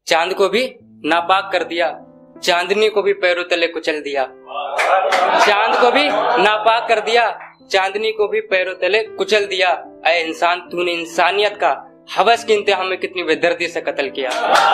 चांद को भी नापाक कर दिया, चांदनी को भी पैरों तले कुचल दिया। चांद को भी नापाक कर दिया, चांदनी को भी पैरों तले कुचल दिया। ऐ इंसान, तूने इंसानियत का हवस की इंतहा में कितनी बेदर्दी से कत्ल किया।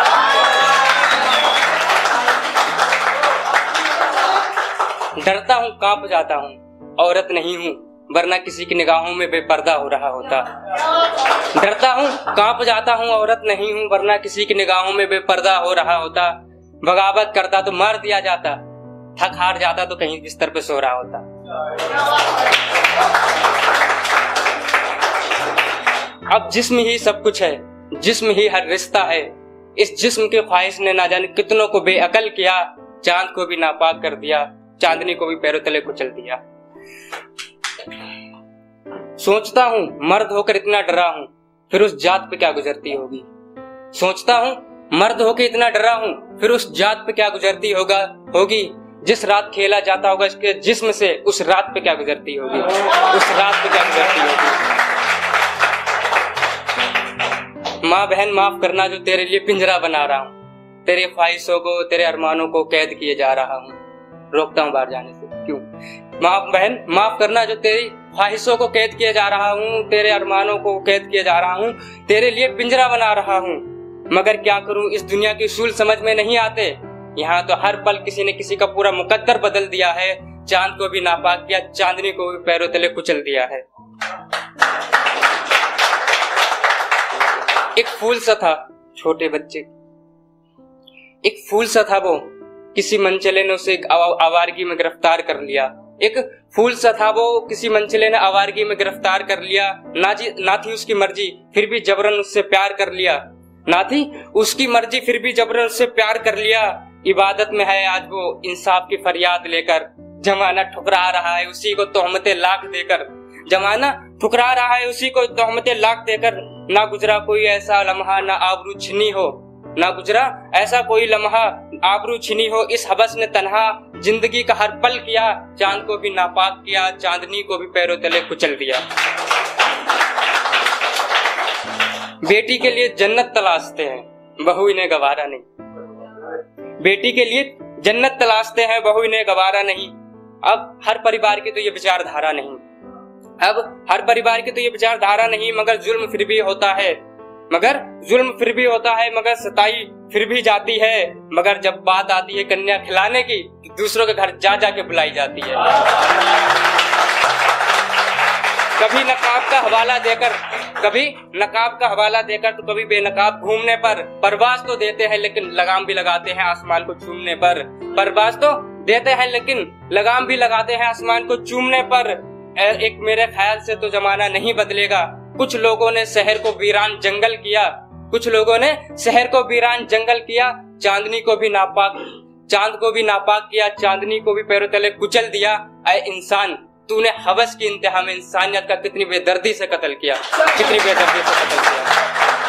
डरता हूँ, कांप जाता हूँ, औरत नहीं हूँ, वरना किसी की निगाहों में बेपर्दा हो रहा होता। डरता हूँ, कांप जाता हूँ, औरत नहीं हूँ, वरना किसी की निगाहों में बेपर्दा हो रहा होता। बगावत करता तो मार दिया जाता, थक हार जाता तो कहीं बिस्तर पे सो रहा होता। अब जिस्म ही सब कुछ है, जिस्म ही हर रिश्ता है। इस जिस्म के ख्वाहिश ने ना जाने कितनों को बेअकल किया। चांद को भी नापाक कर दिया, चांदनी को भी पैरों तले कुचल दिया। सोचता हूँ मर्द होकर इतना डरा हूँ, फिर उस जात पे क्या गुजरती होगी। सोचता हूँ मर्द होकर इतना डरा हूँ, फिर उस जात पे क्या गुजरती होगी। जिस रात खेला जाता होगा इसके जिस्म से, उस रात पे क्या गुजरती होगी, उस रात पे क्या गुजरती होगी। माँ बहन माफ करना जो तेरे लिए पिंजरा बना रहा हूँ, तेरे ख्वाहिशों को, तेरे अरमानों को कैद किए जा रहा हूँ। रोकता हूँ बाहर जाने से, क्यों। माँ बहन माफ करना जो तेरी ख्वाहिशों को कैद किए जा रहा हूँ, तेरे अरमानों को कैद किए जा रहा हूँ, तेरे लिए पिंजरा बना रहा हूँ। मगर क्या करूँ, इस दुनिया के उसूल समझ में नहीं आते। यहाँ तो हर पल किसी ने किसी का पूरा मुकद्दर बदल दिया है। चांद को भी नापाक किया, चांदनी को भी पैरों तले कुचल दिया है। एक फूल सा था छोटे बच्चे, एक फूल सा था वो, किसी मनचले ने उसे आवारगी में गिरफ्तार कर लिया। एक फूल सा था वो, किसी मनचले ने आवारगी में गिरफ्तार कर लिया। ना थी उसकी मर्जी, फिर भी जबरन उससे प्यार कर लिया। ना थी उसकी मर्जी, फिर भी जबरन उससे प्यार कर लिया। इबादत में है आज वो इंसाफ की फरियाद लेकर। जमाना ठुकरा रहा है उसी को तोहमतें लाख देकर। जमाना ठुकरा रहा है उसी को तोहमतें लाख देकर। ना गुजरा कोई ऐसा लम्हा ना आबरू छिनी हो, ना गुजरा ऐसा कोई लम्हा आबरू छिनी हो। इस हवस ने तन्हा जिंदगी का हर पल किया। चांद को भी नापाक किया, चांदनी को भी पैरों तले कुचल दिया। बेटी के लिए जन्नत तलाशते हैं, बहू इन्हें गवारा नहीं। बेटी के लिए जन्नत तलाशते हैं, बहू इन्हें गवारा नहीं। अब हर परिवार की तो ये विचारधारा नहीं, अब हर परिवार की तो ये विचारधारा नहीं। मगर जुल्म फिर भी होता है, मगर जुल्म फिर भी होता है, मगर सताई फिर भी जाती है। मगर जब बात आती है कन्या खिलाने की, तो दूसरों के घर जा जाके बुलाई जाती है। कभी नकाब का हवाला देकर, कभी नकाब का हवाला देकर, तो कभी बेनकाब घूमने पर। परवाज तो देते हैं लेकिन लगाम भी लगाते हैं आसमान को चूमने पर। परवाज तो देते हैं लेकिन लगाम भी लगाते हैं आसमान को चूमने पर। एक मेरे ख्याल से तो जमाना नहीं बदलेगा। कुछ लोगों ने शहर को वीरान जंगल किया, कुछ लोगों ने शहर को वीरान जंगल किया। चांदनी को भी नापाक, चांद को भी नापाक किया, चांदनी को भी पैरों तले कुचल दिया। ऐ इंसान, तूने हवस की इंतहा में इंसानियत का कितनी बेदर्दी से कत्ल किया, कितनी बेदर्दी से कत्ल किया।